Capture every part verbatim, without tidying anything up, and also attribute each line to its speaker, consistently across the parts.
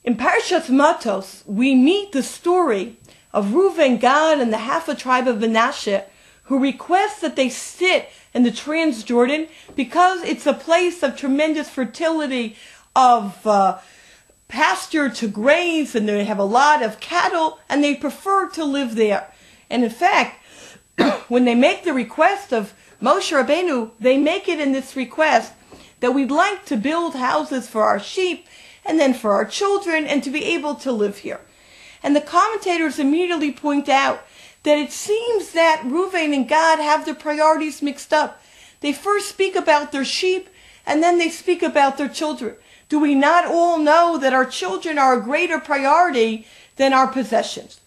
Speaker 1: In Parshas Matos, we meet the story of Reuven, Gad, and the half a tribe of Manasseh, who request that they sit in the Transjordan because it's a place of tremendous fertility, of uh, pasture to graze, and they have a lot of cattle, and they prefer to live there. And in fact, when they make the request of Moshe Rabbeinu, they make it in this request that we'd like to build houses for our sheep and then for our children and to be able to live here. And the commentators immediately point out that it seems that Reuven and Gad have their priorities mixed up. They first speak about their sheep and then they speak about their children. Do we not all know that our children are a greater priority than our possessions?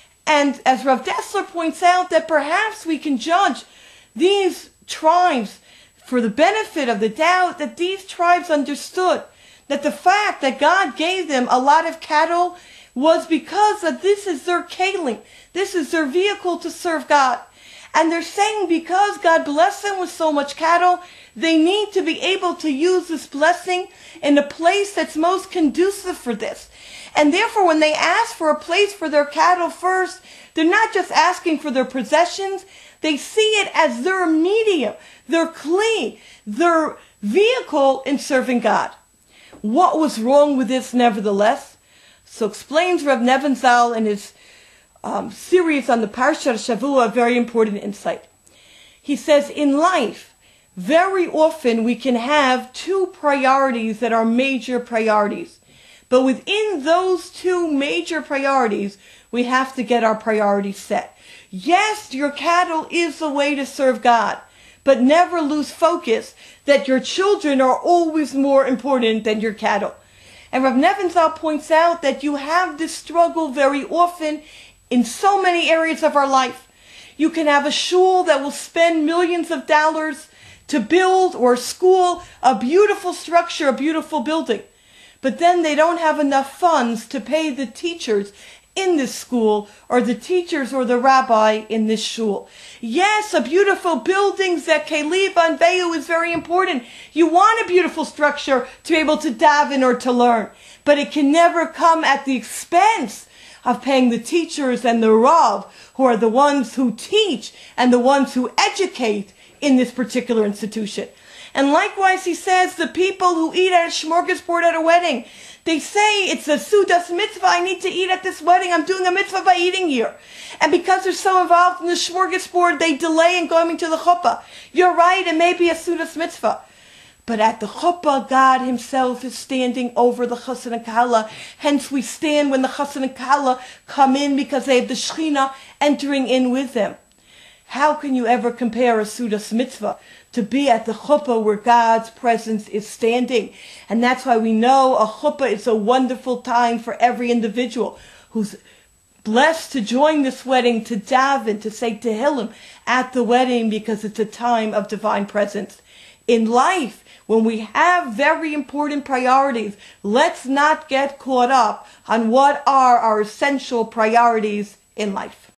Speaker 1: And as Rav Dessler points out, that perhaps we can judge these tribes for the benefit of the doubt that these tribes understood that the fact that God gave them a lot of cattle was because that this is their kalim, this is their vehicle to serve God. And they're saying because God blessed them with so much cattle, they need to be able to use this blessing in a place that's most conducive for this. And therefore, when they ask for a place for their cattle first, they're not just asking for their possessions, they see it as their medium, their kli, their vehicle in serving God. What was wrong with this nevertheless? So explains Reb Nebenzahl in his um, series on the Parshat Shavua a very important insight. He says, in life, very often we can have two priorities that are major priorities. But within those two major priorities, we have to get our priorities set. Yes, your cattle is the way to serve God, but never lose focus that your children are always more important than your cattle. And Rav Nebenzahl points out that you have this struggle very often in so many areas of our life. You can have a shul that will spend millions of dollars to build, or a school, a beautiful structure, a beautiful building. But then they don't have enough funds to pay the teachers in this school, or the teachers or the rabbi in this shul. Yes, a beautiful building, Zekeliba and Veyu, is very important. You want a beautiful structure to be able to daven or to learn. But it can never come at the expense of paying the teachers and the rav, who are the ones who teach and the ones who educate in this particular institution. And likewise, he says, the people who eat at a smorgasbord at a wedding, they say it's a sudas mitzvah, I need to eat at this wedding, I'm doing a mitzvah by eating here. And because they're so involved in the smorgasbord, they delay in going to the chuppah. You're right, it may be a sudas mitzvah. But at the chuppah, God himself is standing over the chassan and kala. Hence we stand when the chassan and kala come in because they have the Shekhinah entering in with them. How can you ever compare a sudas mitzvah to be at the chuppah where God's presence is standing? And that's why we know a chuppah is a wonderful time for every individual who's blessed to join this wedding, to daven, to say Tehillim at the wedding, because it's a time of divine presence. In life, when we have very important priorities, let's not get caught up on what are our essential priorities in life.